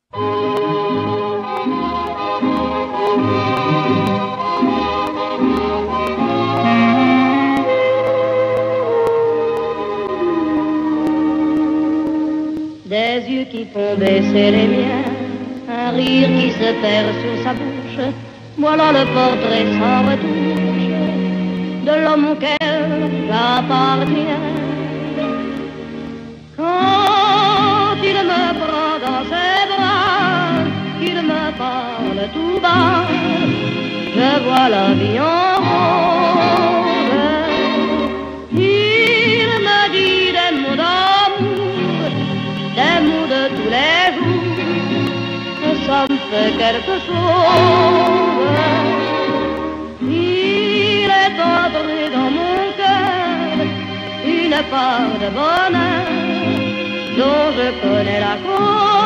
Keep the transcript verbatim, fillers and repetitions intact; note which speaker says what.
Speaker 1: Des yeux qui font baisser les miens, un rire qui se perd sur sa bouche, voilà le portrait sans retouche de l'homme auquel j'appartiens. Quand il me prend dans ses bras, qu'il me parle tout bas, je vois la vie en rose. Il me dit des mots d'amour, des mots de tous les jours, ça me fait quelque chose. Il est entré dans mon cœur une part de bonheur dont je connais la cause.